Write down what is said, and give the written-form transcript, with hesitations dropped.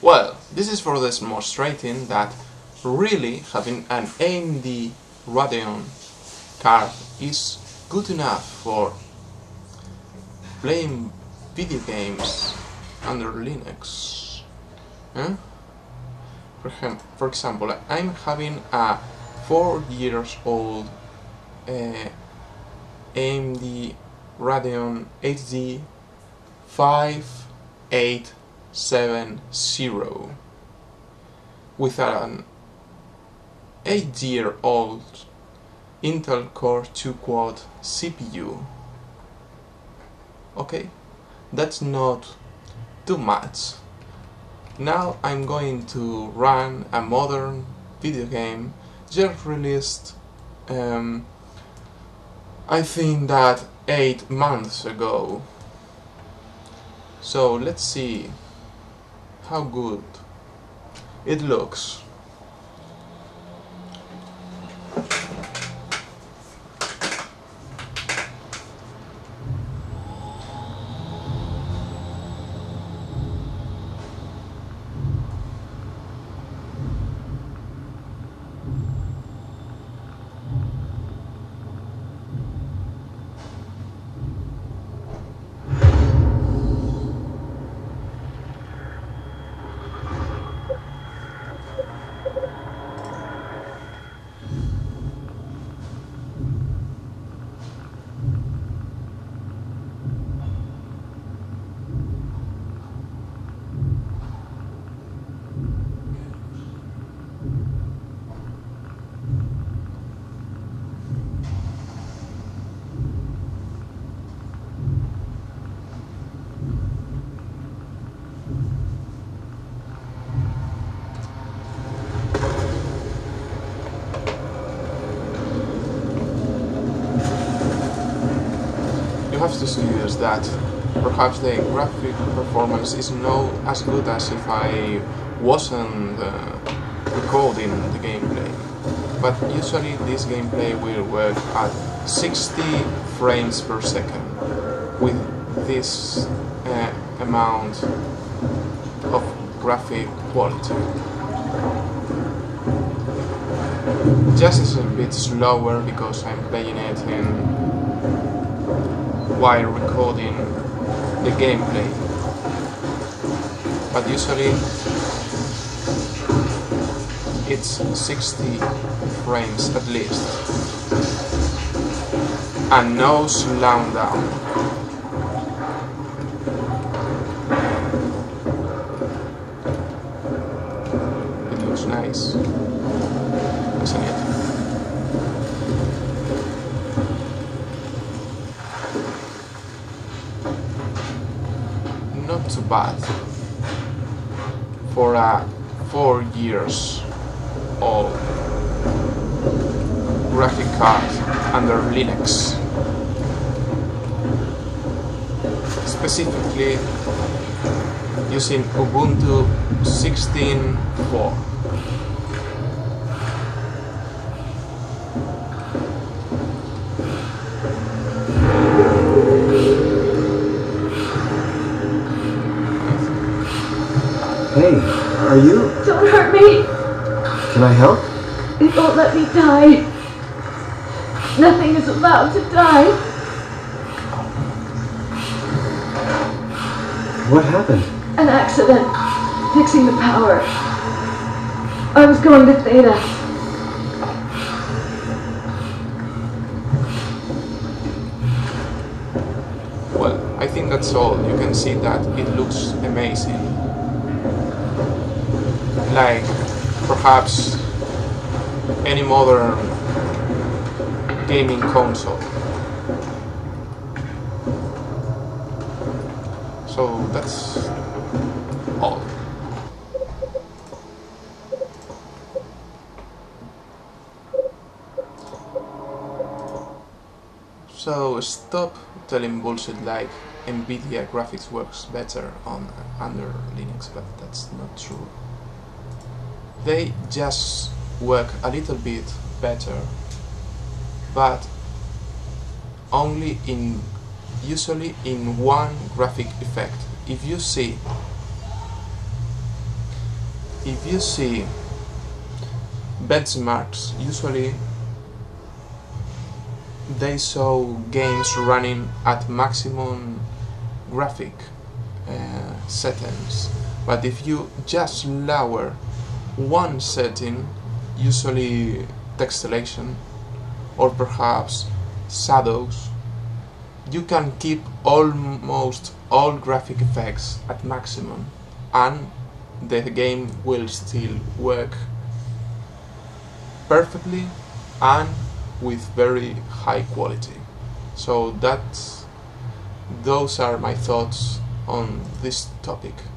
Well, this is for demonstrating that really having an AMD Radeon card is good enough for playing video games under Linux. Huh? For example, I'm having a 4 years old AMD Radeon HD 5870 with an 8-year-old Intel Core 2 Quad CPU. Okay, that's not too much. Now I'm going to run a modern video game just released I think that 8 months ago. So let's see how good it looks. You have to see is that perhaps the graphic performance is not as good as if I wasn't recording the gameplay. But usually this gameplay will work at 60 frames per second with this amount of graphic quality. Just is a bit slower because I'm playing it while recording the gameplay, but usually it's 60 frames at least, and no slowing down. It looks nice, isn't it? Not too bad for a 4 years old graphic card under Linux, specifically using Ubuntu 16.4. Hey, are you? Don't hurt me! Can I help? They won't let me die. Nothing is allowed to die. What happened? An accident. Fixing the power. I was going to Theta. Well, I think that's all. You can see that it looks amazing. Like perhaps any modern gaming console. So that's all. So stop telling bullshit like NVIDIA graphics works better on under Linux, but that's not true. They just work a little bit better, but only usually in one graphic effect. If you see if you see benchmarks, usually they show games running at maximum graphic settings, but if you just lower one setting, usually textulation or perhaps shadows, you can keep almost all graphic effects at maximum and the game will still work perfectly and with very high quality. So those are my thoughts on this topic.